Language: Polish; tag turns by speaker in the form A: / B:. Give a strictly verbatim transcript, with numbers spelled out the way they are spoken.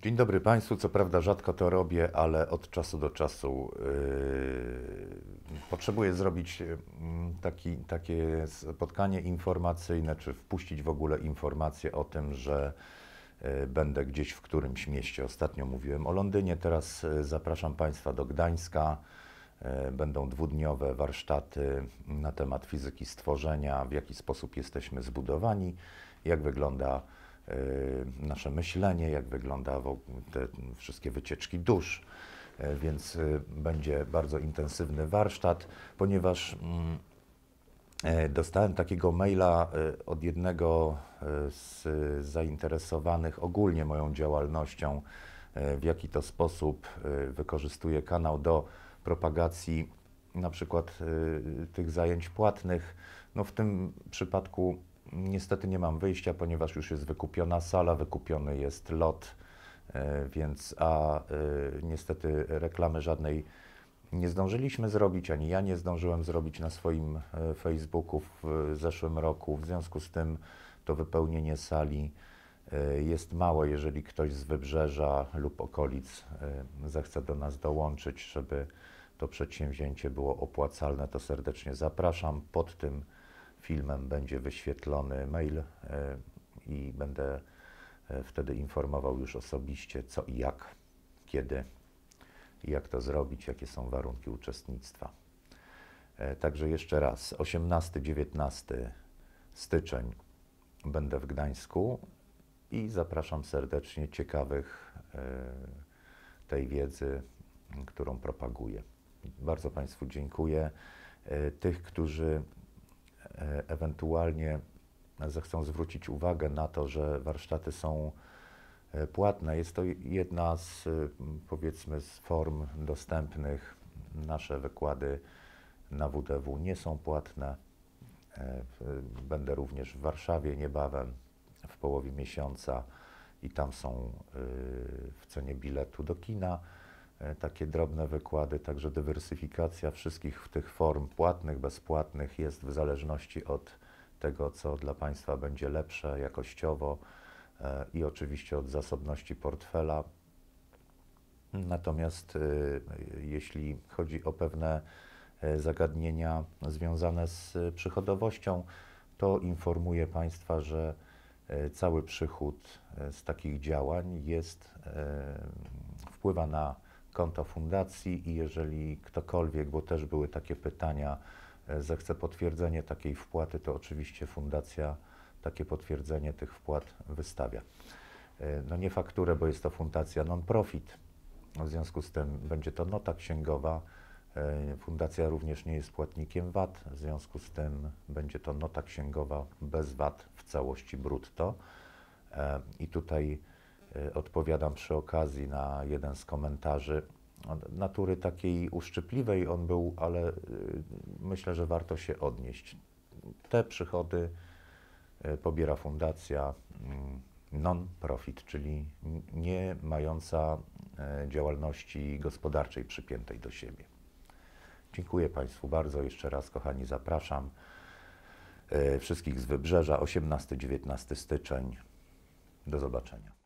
A: Dzień dobry Państwu. Co prawda rzadko to robię, ale od czasu do czasu yy, potrzebuję zrobić yy, taki, takie spotkanie informacyjne, czy wpuścić w ogóle informacje o tym, że yy, będę gdzieś w którymś mieście. Ostatnio mówiłem o Londynie, teraz yy, zapraszam Państwa do Gdańska. Yy, będą dwudniowe warsztaty na temat fizyki stworzenia, w jaki sposób jesteśmy zbudowani, jak wygląda nasze myślenie, jak wygląda te wszystkie wycieczki dusz, więc będzie bardzo intensywny warsztat, ponieważ dostałem takiego maila od jednego z zainteresowanych ogólnie moją działalnością, w jaki to sposób wykorzystuję kanał do propagacji na przykład tych zajęć płatnych. No w tym przypadku niestety nie mam wyjścia, ponieważ już jest wykupiona sala, wykupiony jest lot, więc a niestety reklamy żadnej nie zdążyliśmy zrobić, ani ja nie zdążyłem zrobić na swoim Facebooku w zeszłym roku. W związku z tym to wypełnienie sali jest małe. Jeżeli ktoś z Wybrzeża lub okolic zechce do nas dołączyć, żeby to przedsięwzięcie było opłacalne, to serdecznie zapraszam. Pod tym filmem będzie wyświetlony mail i będę wtedy informował już osobiście, co i jak, kiedy i jak to zrobić, jakie są warunki uczestnictwa. Także jeszcze raz, osiemnasty dziewiętnasty styczeń będę w Gdańsku i zapraszam serdecznie ciekawych tej wiedzy, którą propaguję. Bardzo Państwu dziękuję. Tych, którzy ewentualnie zechcą zwrócić uwagę na to, że warsztaty są płatne. Jest to jedna z, powiedzmy, z form dostępnych. Nasze wykłady na W D W nie są płatne. Będę również w Warszawie niebawem, w połowie miesiąca i tam są w cenie biletu do kina takie drobne wykłady, także dywersyfikacja wszystkich tych form płatnych, bezpłatnych jest w zależności od tego, co dla Państwa będzie lepsze jakościowo i oczywiście od zasobności portfela. Natomiast jeśli chodzi o pewne zagadnienia związane z przychodowością, to informuję Państwa, że cały przychód z takich działań jest, wpływa na konto fundacji i jeżeli ktokolwiek, bo też były takie pytania, zechce potwierdzenie takiej wpłaty, to oczywiście fundacja takie potwierdzenie tych wpłat wystawia. No nie fakturę, bo jest to fundacja non-profit, w związku z tym będzie to nota księgowa. Fundacja również nie jest płatnikiem V A T, w związku z tym będzie to nota księgowa bez V A T w całości brutto. I tutaj odpowiadam przy okazji na jeden z komentarzy. Natury takiej uszczypliwej on był, ale myślę, że warto się odnieść. Te przychody pobiera fundacja non-profit, czyli nie mająca działalności gospodarczej przypiętej do siebie. Dziękuję Państwu bardzo. Jeszcze raz, kochani, zapraszam wszystkich z Wybrzeża, osiemnasty dziewiętnasty styczeń. Do zobaczenia.